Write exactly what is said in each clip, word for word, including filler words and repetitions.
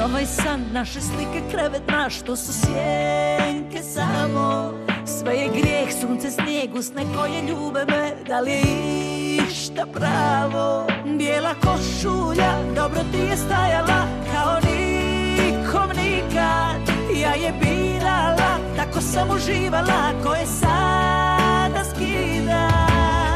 ovaj san, naše slike, krevet naš, to su sjenke samo. Sve je grijeh, sunce, snijeg, usne koje ljube me, da li je išta pravo? Bijela košulja, dobro ti je stajala, kao nikom nikad. Ja je birala, tako sam uživala, koje sada skidam.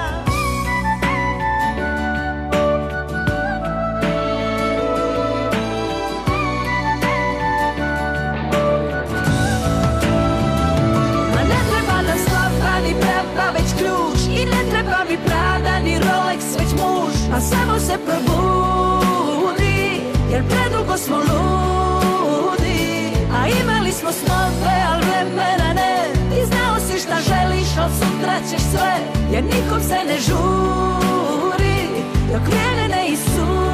Već ključ i ne treba mi Prada ni Rolex, već muž, a samo se probudi, jer predugo smo ludi. A imali smo snove, al vremena ne. Ti znao si šta želiš, al sutra ćeš sve, jer nikom se ne žuri, dok vrijeme ne isuri.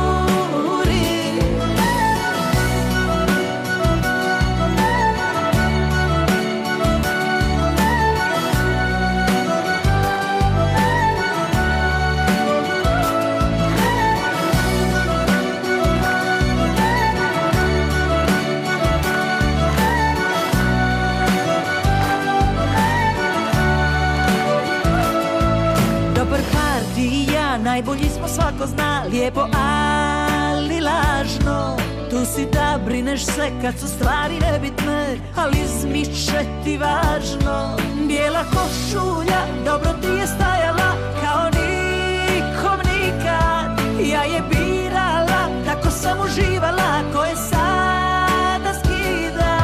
Najbolji smo, svako zna, lijepo ali lažno. Tu si da brineš se kad su stvari nebitne, ali izmiče ti važno. Bijela košulja, dobro ti je stajala, kao nikom nikad. Ja je birala, tako sam uživala, koje sada skidam.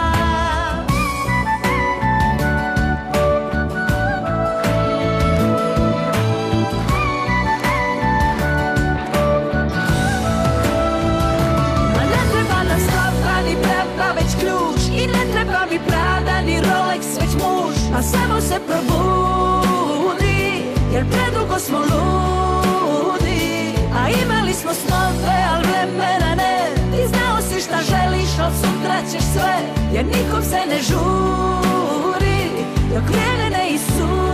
I ne treba mi Prada ni Rolex, već muž, a samo se probudi, jer predugo smo ludi. A imali smo snove, al vremena ne. Ti znao si šta želiš, al sutra ćeš sve, jer nikom se ne žuri, dok vrijeme ne isuri.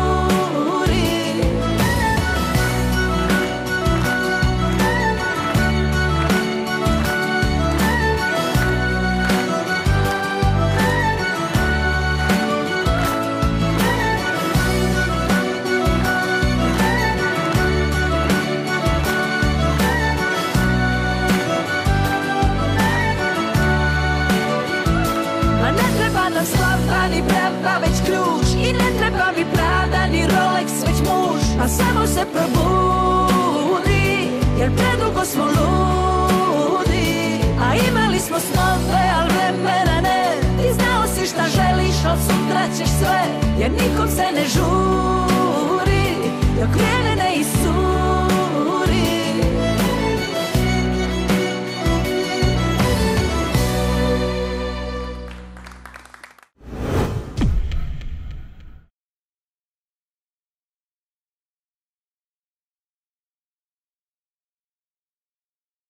Ni Prada, već ključ i ne treba mi Prada ni Rolex, već muž, a samo se probudi, jer predugo smo ludi. A imali smo snove, al vremena ne. Ti znao si šta želiš, al sutra ćeš sve, jer nikom se ne žuri.